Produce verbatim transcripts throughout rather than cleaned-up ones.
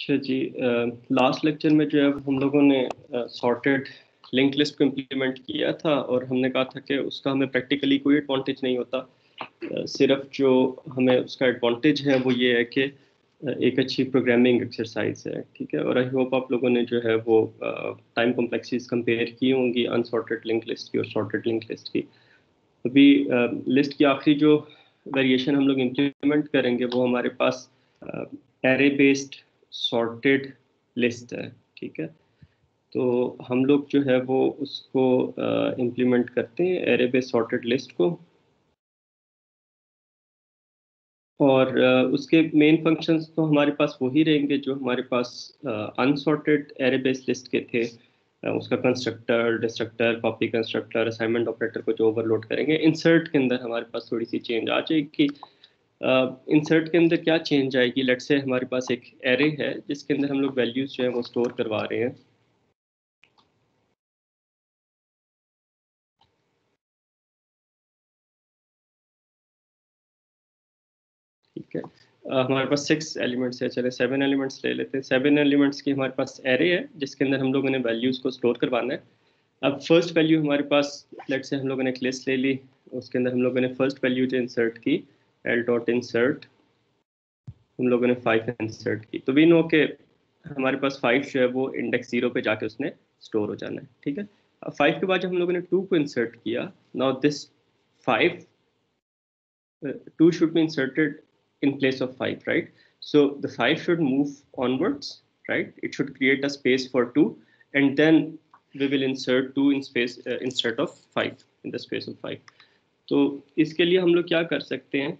अच्छा जी, last lecture में जो है हम लोगों ने सॉर्टेड लिंक लिस्ट को इम्प्लीमेंट किया था और हमने कहा था कि उसका हमें प्रैक्टिकली कोई एडवांटेज नहीं होता। uh, सिर्फ जो हमें उसका एडवांटेज है वो ये है कि uh, एक अच्छी प्रोग्रामिंग एक्सरसाइज है, ठीक है। और आई होप आप लोगों ने जो है वो टाइम कॉम्प्लेक्सिटीज कंपेयर की होंगी अनसॉर्टेड लिंक लिस्ट की और सॉर्टेड लिंक लिस्ट की। अभी लिस्ट uh, की आखिरी जो वेरिएशन हम लोग इम्प्लीमेंट करेंगे वो हमारे पास एरे बेस्ड सॉर्टेड लिस्ट है, ठीक है। तो हम लोग जो है वो उसको इम्प्लीमेंट uh, करते हैं एरे बेस्ड सॉर्टेड लिस्ट को, और uh, उसके मेन फंक्शंस तो हमारे पास वही रहेंगे जो हमारे पास अनसॉर्टेड एरे बेस्ड लिस्ट के थे। uh, उसका constructor, destructor, copy constructor, assignment operator को जो ओवरलोड करेंगे। इंसर्ट के अंदर हमारे पास थोड़ी सी चेंज आ जाएगी। इंसर्ट uh, के अंदर क्या चेंज आएगी, लेट्स से हमारे पास एक एरे है जिसके अंदर हम लोग वैल्यूज जो है वो स्टोर करवा रहे हैं, ठीक है। uh, हमारे पास सिक्स एलिमेंट्स है, चले सेवन एलिमेंट्स ले लेते हैं। सेवन एलिमेंट्स की हमारे पास एरे है जिसके अंदर हम लोगों ने वैल्यूज को स्टोर करवाना है। अब फर्स्ट वैल्यू हमारे पास, लेट्स से हम लोगों ने एक लिस्ट ले ली, उसके अंदर हम लोगों ने फर्स्ट वैल्यू जो इंसर्ट की, एल डॉट इंसर्ट, हम लोगों ने फाइव इंसर्ट की। तो वी नो के हमारे पास फाइव जो है वो इंडेक्स जीरो पे जाके उसने स्टोर हो जाना है, ठीक है। अब फाइव के बाद जब हम लोगों ने टू को इंसर्ट किया, now this five, two should be inserted in place of five, right? So the five should move onwards, right? It should create a space for two, and then we will insert two in space uh, instead of five in the space of five. तो इसके लिए हम लोग क्या कर सकते हैं,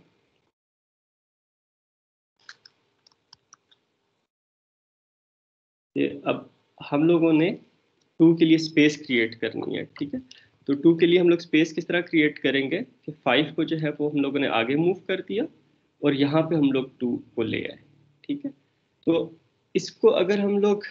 ये अब हम लोगों ने टू के लिए स्पेस क्रिएट करनी है, ठीक है। तो टू के लिए हम लोग स्पेस किस तरह क्रिएट करेंगे कि फाइव को जो है वो हम लोगों ने आगे मूव कर दिया और यहाँ पे हम लोग टू को ले आए, ठीक है। तो इसको अगर हम लोग,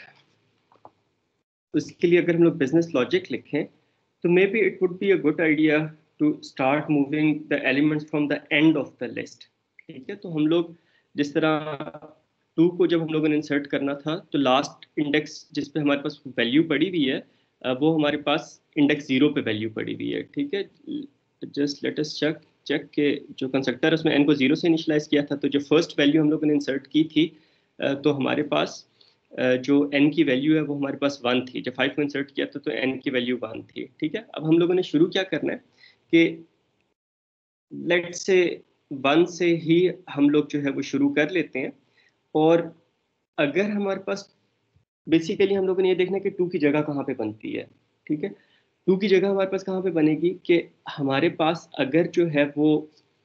उसके लिए अगर हम लोग बिजनेस लॉजिक लिखें तो may be it would be a good idea to start moving the elements from the end of the list, ठीक है। तो हम लोग जिस तरह टू को जब हम लोगों ने इंसर्ट करना था तो लास्ट इंडेक्स जिस पे हमारे पास वैल्यू पड़ी हुई है अ, वो हमारे पास इंडेक्स जीरो पे वैल्यू पड़ी हुई है, ठीक है। Just let us check check के जो कंस्ट्रक्टर है उसमें एन को जीरो से इनिशियलाइज किया था, तो जो फर्स्ट वैल्यू हम लोगों ने इंसर्ट की थी अ, तो हमारे पास अ, जो n की वैल्यू है वो हमारे पास वन थी। जब फाइव को इंसर्ट किया था तो n की वैल्यू वन थी, ठीक है। अब हम लोगों ने शुरू क्या करना है कि लेट से वन से ही हम लोग जो है वो शुरू कर लेते हैं, और अगर हमारे पास, बेसिकली हम लोगों ने ये देखना है कि टू की जगह कहाँ पे बनती है, ठीक है। टू की जगह हमारे पास कहाँ पे बनेगी कि हमारे पास अगर जो है वो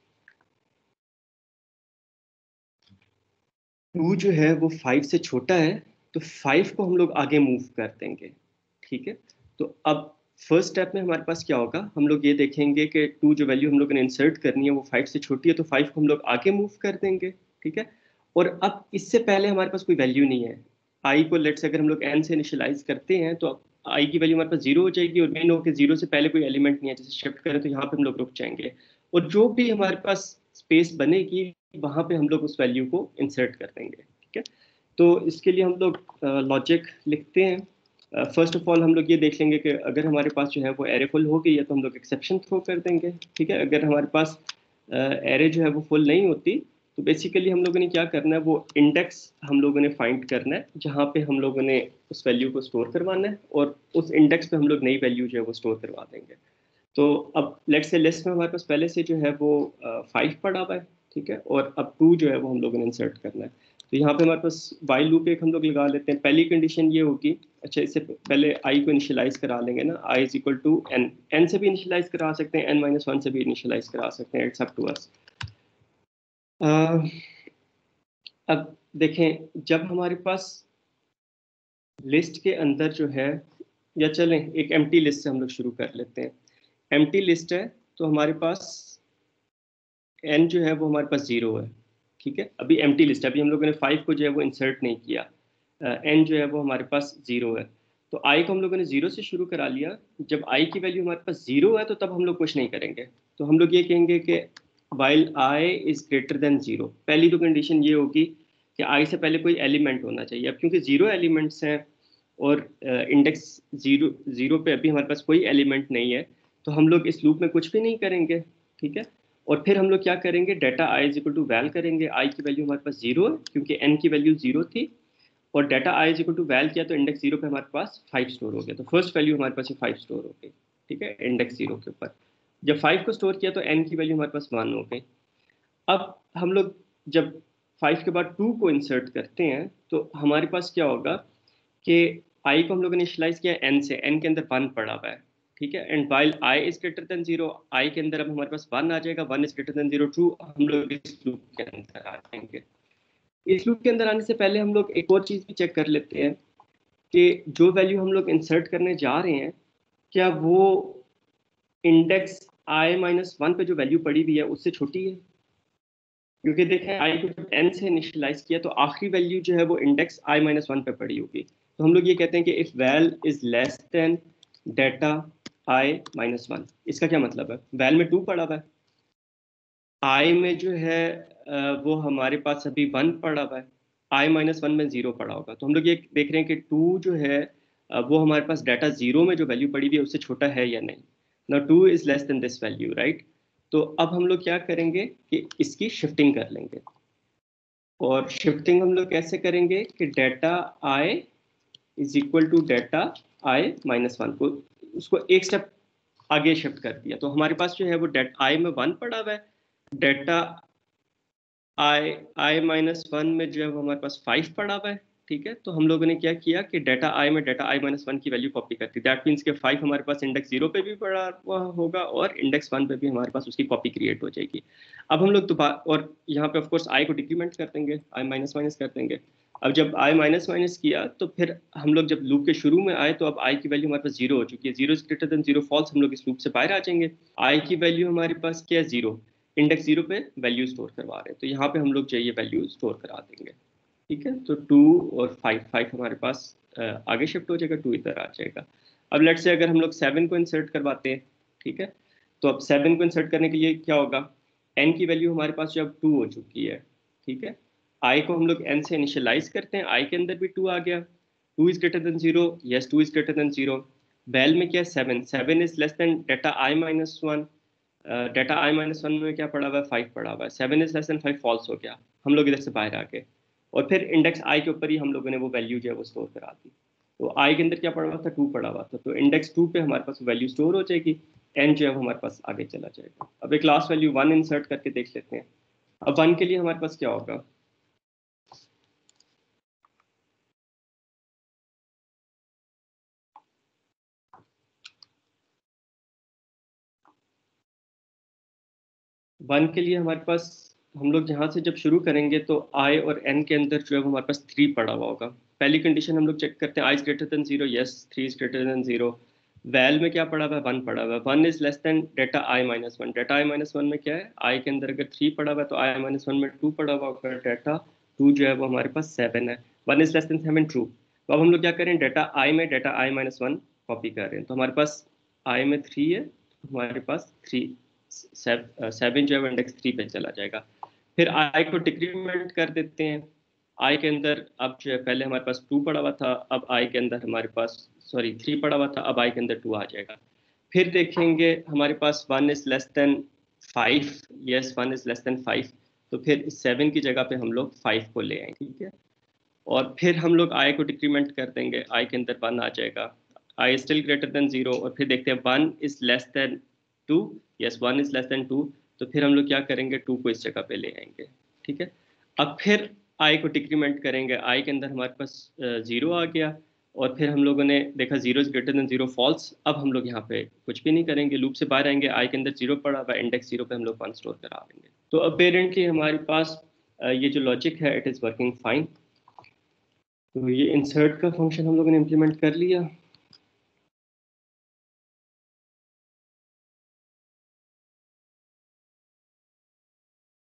टू जो है वो फाइव से छोटा है तो फाइव को हम लोग आगे मूव कर देंगे, ठीक है। तो अब फर्स्ट स्टेप में हमारे पास क्या होगा, हम लोग ये देखेंगे कि टू जो वैल्यू हम लोग ने इंसर्ट करनी है वो फाइव से छोटी है, तो फाइव को हम लोग आगे मूव कर देंगे, ठीक है। और अब इससे पहले हमारे पास कोई वैल्यू नहीं है आई को, लेट्स अगर हम लोग एन से इनिशियलाइज करते हैं तो आई की वैल्यू हमारे पास जीरो हो जाएगी, और मेन हो कि जीरो से पहले कोई एलिमेंट नहीं है, जैसे शिफ्ट करें तो यहाँ पे हम लोग रुक जाएंगे, और जो भी हमारे पास स्पेस बनेगी वहां पे हम लोग उस वैल्यू को इंसर्ट कर देंगे, ठीक है। तो इसके लिए हम लोग लॉजिक लिखते हैं। फर्स्ट ऑफ ऑल हम लोग ये देख लेंगे कि अगर हमारे पास जो है वो एरे फुल हो गई है तो हम लोग एक्सेप्शन थ्रो कर देंगे, ठीक है। अगर हमारे पास एरे जो है वो फुल नहीं होती तो बेसिकली हम लोगों ने क्या करना है, वो इंडेक्स हम लोगों ने फाइंड करना है जहाँ पे हम लोगों ने उस वैल्यू को स्टोर करवाना है, और उस इंडेक्स पे हम लोग नई वैल्यू जो है वो स्टोर करवा देंगे। तो अब लेट्स से लिस्ट में हमारे पास पहले से जो है वो फाइव पड़ा हुआ है, ठीक है, और अब टू जो है वो हम लोगों ने इंसर्ट करना है। तो यहाँ पे हमारे पास वाइल लूप एक हम लोग लगा लेते हैं। पहली कंडीशन ये होगी, अच्छा इससे पहले आई को इनिशियलाइज करा लेंगे ना, I is equal to N, N से भी इनिशियलाइज करा सकते हैं, एन माइनस वन से भी इनिशियलाइज करा सकते हैं, इट्स अप टू अस। अब देखें, जब हमारे पास लिस्ट के अंदर जो है, या चलें एक एम्प्टी लिस्ट से हम लोग शुरू कर लेते हैं। एम्प्टी लिस्ट है तो हमारे पास एन जो है वो हमारे पास जीरो है, ठीक है। अभी एम्प्टी लिस्ट है, अभी हम लोगों ने फाइव को जो है वो इंसर्ट नहीं किया, एन uh, जो है वो हमारे पास जीरो है। तो आई को हम लोगों ने जीरो से शुरू करा लिया। जब आई की वैल्यू हमारे पास जीरो है तो तब हम लोग कुछ नहीं करेंगे, तो हम लोग ये कहेंगे कि while I is greater than zero. पहली तो कंडीशन ये होगी कि आई से पहले कोई एलिमेंट होना चाहिए। अब क्योंकि जीरो एलिमेंट्स हैं और इंडेक्स जीरो जीरो पे अभी हमारे पास कोई एलिमेंट नहीं है, तो हम लोग इस लूप में कुछ भी नहीं करेंगे, ठीक है। और फिर हम लोग क्या करेंगे, data I is equal to val करेंगे। आई की वैल्यू हमारे पास जीरो है क्योंकि एन की वैल्यू जीरो थी, और data I is equal to val किया तो इंडेक्स जीरो पे हमारे पास फाइव स्टोर हो गया, तो फर्स्ट वैल्यू हमारे पास फाइव स्टोर हो गई, ठीक है, इंडेक्स जीरो के ऊपर। जब फाइव को स्टोर किया तो एन की वैल्यू हमारे पास वन हो गई। अब हम लोग जब फाइव के बाद टू को इंसर्ट करते हैं तो हमारे पास क्या होगा कि आई को हम लोग ने इनिशियलाइज किया एन से, एन के अंदर वन पड़ा हुआ है, ठीक है। And while I is greater than zero, I के अंदर अब हमारे पास वन आ जाएगा, one is greater than zero, true. हम लोग इस लूप के अंदर आ जाएंगे। इस लूप के अंदर आने से पहले हम लोग एक और चीज भी चेक कर लेते हैं कि जो वैल्यू हम लोग इंसर्ट करने जा रहे हैं, क्या वो इंडेक्स आई माइनस वन पे जो वैल्यू पड़ी हुई है उससे छोटी है। क्योंकि देखें आई को जब एन से इनिशियलाइज किया तो आखिरी वैल्यू जो है वो इंडेक्स आई माइनस वन पे पड़ी होगी। तो हम लोग ये कहते हैं कि if val is less than data I minus one, इसका क्या मतलब है, वैल में टू पड़ा हुआ है, आई में जो है वो हमारे पास अभी वन पड़ा हुआ है, आई माइनस वन में जीरो पड़ा होगा। तो हम लोग ये देख रहे हैं कि टू जो है वो हमारे पास डाटा जीरो में जो वैल्यू पड़ी हुई है उससे छोटा है या नहीं। ना two is less than this value, right. तो अब हम लोग क्या करेंगे कि इसकी शिफ्टिंग कर लेंगे। और शिफ्टिंग हम लोग कैसे करेंगे कि data I is equal to data I minus one को, उसको एक स्टेप आगे शिफ्ट कर दिया। तो हमारे पास जो है वो डाटा आई में वन पड़ा हुआ है, data I I minus one में जो है वो हमारे पास फाइव पड़ा हुआ है, ठीक है। तो हम लोगों ने क्या किया कि डाटा आई में डाटा आई माइनस वन की वैल्यू कॉपी कर दी। दैट मीन्स के फाइव हमारे पास इंडेक्स जीरो पे भी पड़ा हुआ होगा और इंडेक्स वन पे भी हमारे पास उसकी कॉपी क्रिएट हो जाएगी। अब हम लोग दोबारा और यहाँ पे ऑफकोर्स आई को डिक्रीमेंट कर देंगे, आई माइनस माइनस कर देंगे। अब जब आई माइनस माइनस किया तो फिर हम लोग जब लूप के शुरू में आए तो अब आई की वैल्यू हमारे पास जीरो हो चुकी है, zero is greater than zero false, हम लोग इस लूप से बाहर आ जाएंगे। आई की वैल्यू हमारे पास क्या है, जीरो, इंडेक्स जीरो पे वैल्यू स्टोर करवा रहे हैं, तो यहाँ पे हम लोग चाहिए वैल्यू स्टोर करा देंगे, ठीक है। तो टू और फाइव, फाइव हमारे पास आगे शिफ्ट हो जाएगा, टू इधर आ जाएगा। अब लेट्स से अगर हम लोग सेवन को इंसर्ट करवाते हैं, ठीक है, तो अब सेवन को इंसर्ट करने के लिए क्या होगा, एन की वैल्यू हमारे पास जो अब टू हो चुकी है, ठीक है। आई को हम लोग एन से इनिशियलाइज करते हैं, आई के अंदर भी टू आ गया, two is greater than zero, yes two is greater than zero. Val में क्या है, seven, seven is less than data I minus one, data I minus one में क्या पड़ा हुआ है, फाइव पड़ा हुआ है, seven is less than five false हो गया, हम लोग इधर से बाहर आ गए। और फिर इंडेक्स आई के ऊपर ही हम लोगों ने वो वैल्यू जो है वो स्टोर करा दी। तो आई के अंदर क्या पड़ा हुआ था, टू पड़ा हुआ था, तो इंडेक्स टू पे हमारे पास वैल्यू स्टोर हो जाएगी, एन जो है वो हमारे पास आगे चला जाएगा। अब एक लास्ट वैल्यू वन इंसर्ट करके देख लेते हैं। अब वन के लिए हमारे पास क्या होगा, वन के लिए हमारे पास हम लोग जहाँ से जब शुरू करेंगे तो आई और एन के अंदर जो है वो हमारे पास थ्री पड़ा हुआ होगा। पहली कंडीशन हम लोग चेक करते हैं, I is greater than zero, yes three is greater than zero. Val में क्या पड़ा हुआ है, वन पड़ा हुआ है, one is less than data I minus one, data I minus one में क्या है, आई के अंदर अगर थ्री पड़ा हुआ है तो आई माइनस वन में टू पड़ा हुआ होगा, डाटा टू जो है वो हमारे पास सेवन है, one is less than seven, true. तो अब हम लोग क्या करें, डाटा आई में data I minus one copy कर रहे हैं, तो हमारे पास आई में थ्री है, तो हमारे पास थ्री सेवन जो है इंडेक्स थ्री पे चला जाएगा। फिर आई को डिक्रीमेंट कर देते हैं, आई के अंदर अब जो है पहले हमारे पास टू पड़ा हुआ था, अब आई के अंदर हमारे पास सॉरी थ्री पड़ा हुआ था, अब आई के अंदर टू आ जाएगा। फिर देखेंगे हमारे पास one is less than five, yes one is less than five, तो फिर सेवन की जगह पे हम लोग फाइव को ले आएंगे, ठीक है। और फिर हम लोग आई को डिक्रीमेंट कर देंगे, आई के अंदर वन आ जाएगा, I still greater than zero, और फिर देखते हैं one is less than two, yes one is less than two, तो फिर हम लोग क्या करेंगे, टू को इस जगह पे ले आएंगे, ठीक है। अब फिर आई को डिक्रीमेंट करेंगे, आई के अंदर हमारे पास जीरो आ गया, और फिर हम लोगों ने देखा zero is greater than zero false, अब हम लोग यहाँ पे कुछ भी नहीं करेंगे, लूप से बाहर आएंगे, आई के अंदर जीरो पड़ा हुआ, इंडेक्स जीरो पे हम लोग वन स्टोर करा देंगे। तो अपेरेंटली हमारे पास ये जो लॉजिक है इट इज़ वर्किंग फाइन। तो ये इंसर्ट का फंक्शन हम लोगों ने इम्प्लीमेंट कर लिया।